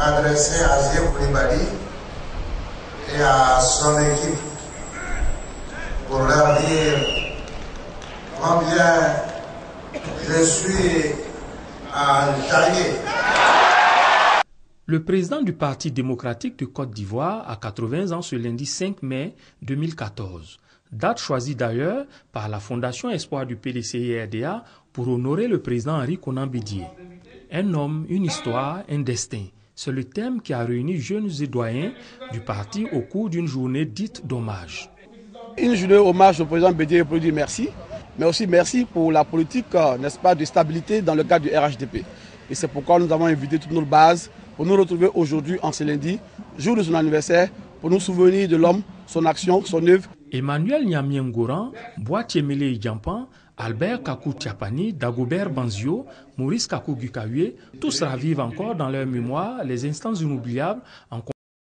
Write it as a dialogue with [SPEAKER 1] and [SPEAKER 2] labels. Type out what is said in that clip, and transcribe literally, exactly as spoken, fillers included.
[SPEAKER 1] m'adresser à Zé Koulibaly et à son équipe pour leur dire combien je suis entaillé.
[SPEAKER 2] Le président du Parti démocratique de Côte d'Ivoire a quatre-vingts ans ce lundi cinq mai deux mille quatorze. Date choisie d'ailleurs par la Fondation Espoir du P D C I R D A pour honorer le président Henri Konan Bédié. Un homme, une histoire, un destin. C'est le thème qui a réuni jeunes et doyens du parti au cours d'une journée dite d'hommage.
[SPEAKER 3] Une journée hommage au président Bédié pour lui dire merci, mais aussi merci pour la politique, n'est-ce pas, de stabilité dans le cadre du R H D P. Et c'est pourquoi nous avons invité toutes nos bases pour nous retrouver aujourd'hui en ce lundi, jour de son anniversaire, pour nous souvenir de l'homme, son action, son œuvre.
[SPEAKER 2] Emmanuel Niamien Goran, Boitiemele Idjampan, Albert Kakou Tiapani, Dagobert Banzio, Maurice Kakou Gukawe, tous ravivent encore dans leur mémoire les instants inoubliables en